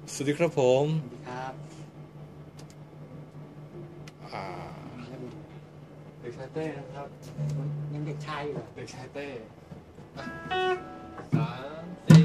สวัสดีครับผมสวัสดีครับอ่าเด็กชายเต้นะครับยังเด็กชายอยู่เหรอเด็กชายเต้อ่ะสามสี่